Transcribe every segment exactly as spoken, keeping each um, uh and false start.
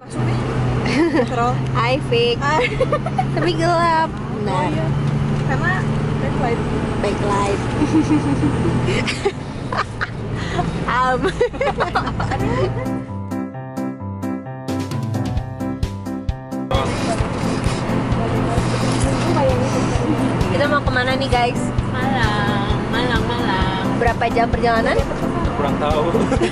Hai fake. Tapi gelap. Benar. Karena backlight. Backlight. Am. Kita mau kemana nih guys? Malang, Malang, Malang. Berapa jam perjalanan? Kurang tahu.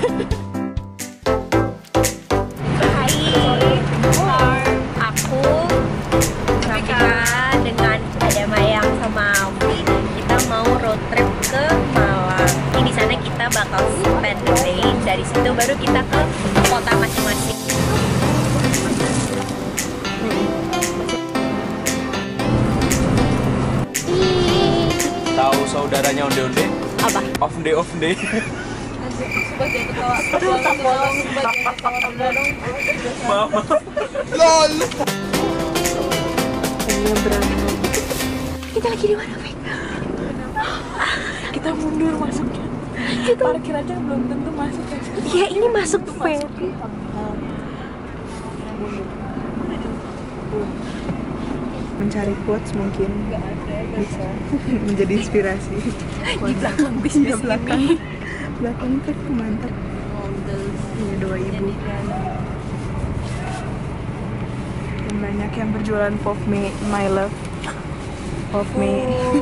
Hai, aku Rafika dengan ada Mayang sama Awi. Kita mau road trip ke Malang. Di sana kita bakal spend the day. Dari situ baru kita ke kota masing-masing. Tahu saudaranya onde-onde? Apa? Off-day, off-day. Maaf, maaf. LOL. Menyebrang. Kita lagi di mana, Fik? Kita mundur masuknya. Kita parkir aja belum tentu masuk ya. Iya, ini masuk ferry. Mencari quotes mungkin bisa menjadi inspirasi. Di belakang bis Di belakang. Belakang truk mantap. Ini dua ibu. Dan banyak yang berjualan pop me, my love. Pop me.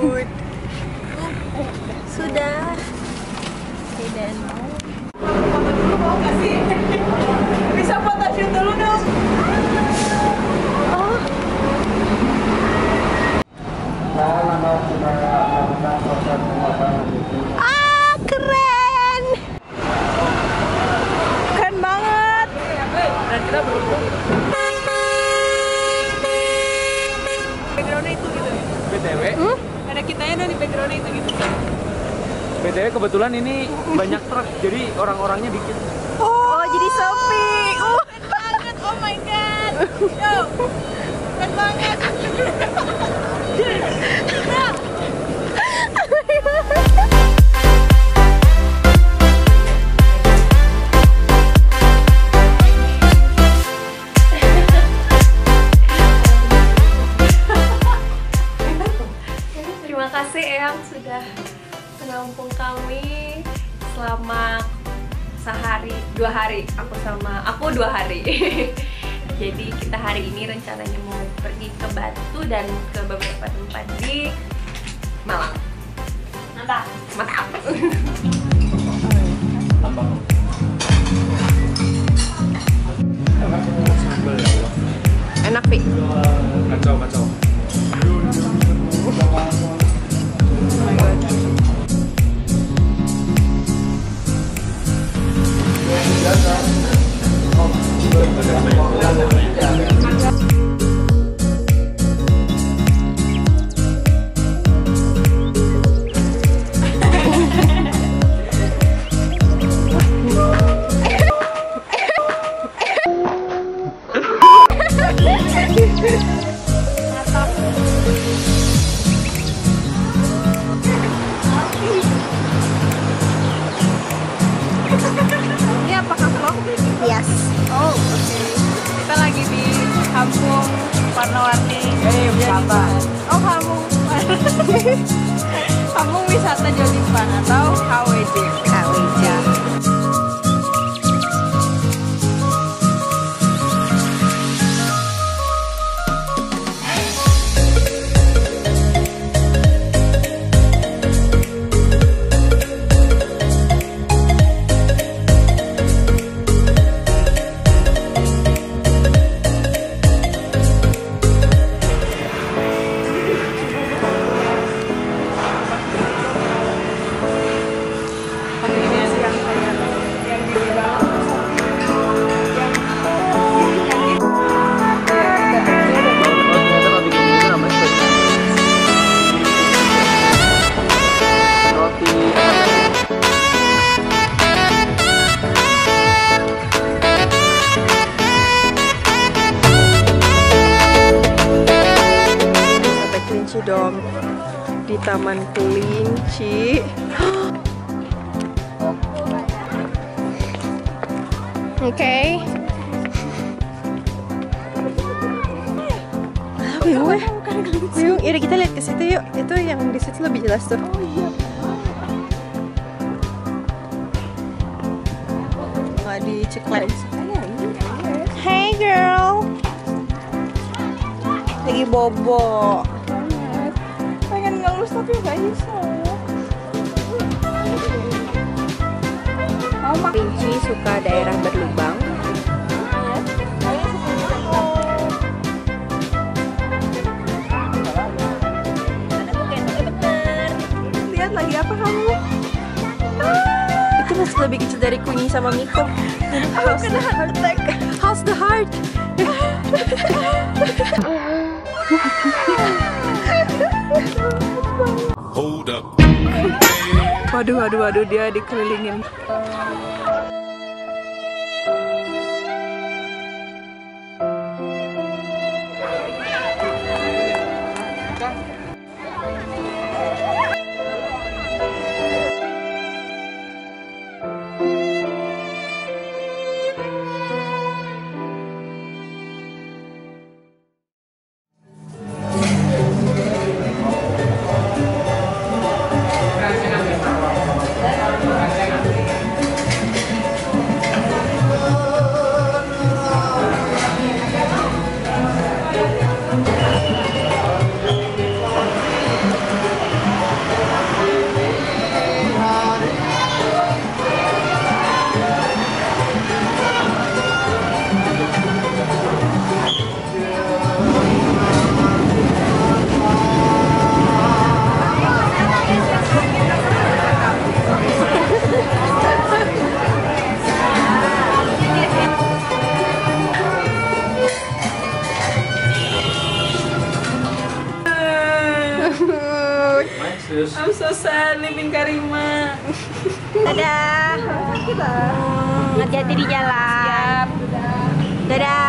Sudah. Dan Mau kasih? Bisa foto shoot dulu dong. oh, ah keren. Keren banget. Dan kita beruntung. Backgroundnya itu gitu. B T W, Hmm? Ada kitanya dan di backgroundnya itu gitu. B T W kebetulan ini banyak truk, jadi orang-orangnya dikit. Oh, jadi sepi. Uh. Keren banget. Oh my god. Yo. Keren banget. Terima kasih Eyang sudah menampung kami selama sehari, dua hari. Aku sama aku dua hari. Jadi kita hari ini rencananya mau pergi ke Batu dan ke beberapa tempat di Malang. Mantap, mantap. Enak Pi. Kacau, kacau. Ini apakah vlog? Yes. Oh, oke. Okay. Kita lagi di kampung warna-warni. Eh, wisata. Oh, kampung. Kampung wisata Jolimpan atau K W J. K W J. Dong di Taman Kelinci. Oke. Okay. Kuyung weh. Kuyung. Yaudah kita lihat ke situ yuk. Itu yang di situ lebih jelas tuh. Oh iya. Nggak diceklek. Hey girl. Lagi bobo. Pengen ngelus tapi nggak bisa. Kelinci suka daerah berlubang. Lihat lagi apa kamu? Itu masih lebih kecil dari kunyit sama Miko. How's the heart attack? How's the heart? Hold up. Waduh, waduh, waduh, dia dikelilingin. I'm so sad leaving Karima. Dadah. Kita. Hati-hati di jalan. Dadah.